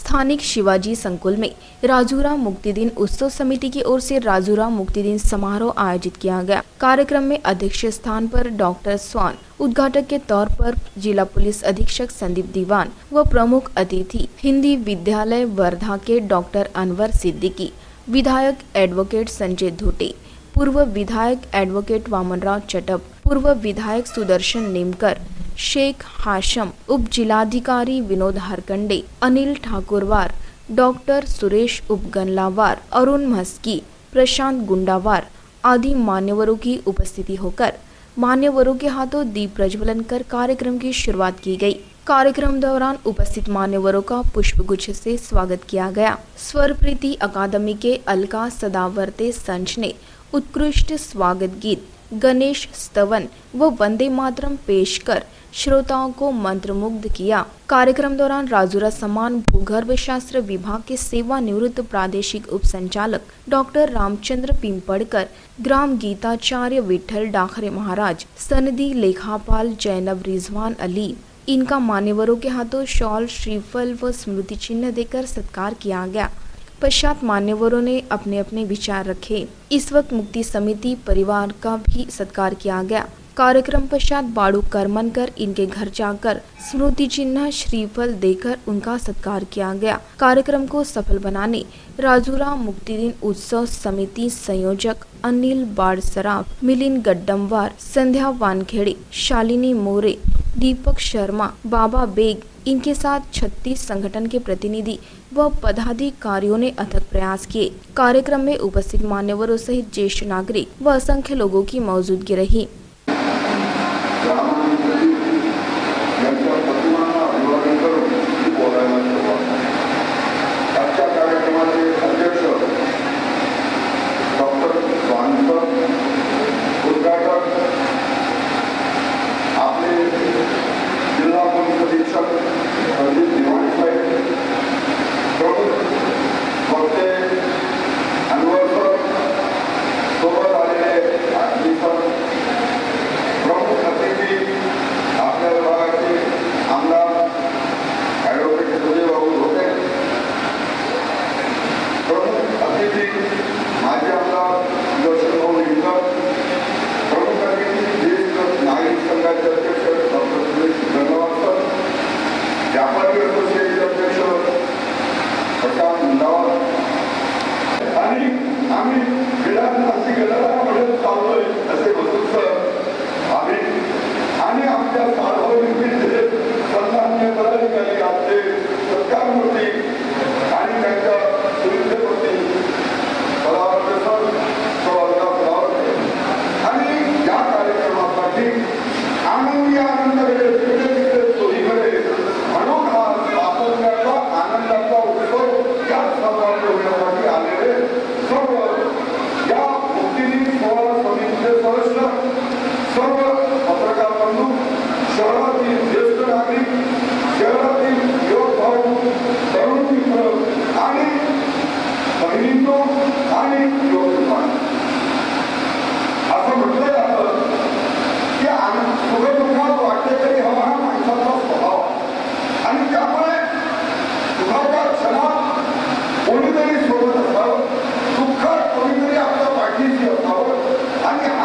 स्थानिक शिवाजी संकुल में राजूरा मुक्ति दिन उत्सव समिति की ओर से राजूरा मुक्ति दिन समारोह आयोजित किया गया। कार्यक्रम में अध्यक्ष स्थान पर डॉक्टर स्वान, उद्घाटक के तौर पर जिला पुलिस अधीक्षक संदीप दीवान व प्रमुख अतिथि हिंदी विद्यालय वर्धा के डॉक्टर अनवर सिद्दीकी, विधायक एडवोकेट संजय धोटे, पूर्व विधायक एडवोकेट वामनराव चटप, पूर्व विधायक सुदर्शन नेमकर, शेख हाशम, उप जिलाधिकारी विनोद हरकंडे, अनिल ठाकुरवार, डॉक्टर सुरेश उपगनलावार, अरुण मस्की, प्रशांत गुंडावार आदि मान्यवरों की उपस्थिति होकर मान्यवरों के हाथों दीप प्रज्वलन कर कार्यक्रम की शुरुआत की गई। कार्यक्रम दौरान उपस्थित मान्यवरों का पुष्पगुच्छ से स्वागत किया गया। स्वर प्रीति अकादमी के अलका सदावर्ते संच ने उत्कृष्ट स्वागत गीत, गणेश स्तवन व वंदे मातरम पेश कर श्रोताओं को मंत्रमुग्ध किया। कार्यक्रम दौरान राजूरा सम्मान भूगर्भ शास्त्र विभाग के सेवानिवृत्त प्रादेशिक उप संचालक डॉक्टर रामचंद्र पिंपड़कर, ग्राम गीताचार्य विठल डाखरे महाराज, सनदी लेखापाल जैनब रिजवान अली, इनका मान्यवरों के हाथों शॉल, श्रीफल व स्मृति चिन्ह देकर सत्कार किया गया। पश्चात मान्यवरों ने अपने अपने विचार रखे। इस वक्त मुक्ति समिति परिवार का भी सत्कार किया गया। कार्यक्रम पश्चात बाड़ू करमन कर इनके घर जाकर स्मृति चिन्ह, श्रीफल देकर उनका सत्कार किया गया। कार्यक्रम को सफल बनाने राजूरा मुक्ति दिन उत्सव समिति संयोजक अनिल बाड़सराफ, मिलिंद गड्डमवार, संध्या वानखेड़े, शालिनी मोरे, दीपक शर्मा, बाबा बेग, इनके साथ 36 संगठन के प्रतिनिधि व पदाधिकारियों ने अथक प्रयास किए। कार्यक्रम में उपस्थित मान्यवरों सहित ज्येष्ठ नागरिक व असंख्य लोगों की मौजूदगी रही। कोणीतरी सोबत असावं, दुःखात कोणीतरी आपल्या पाठीशी असावं आणि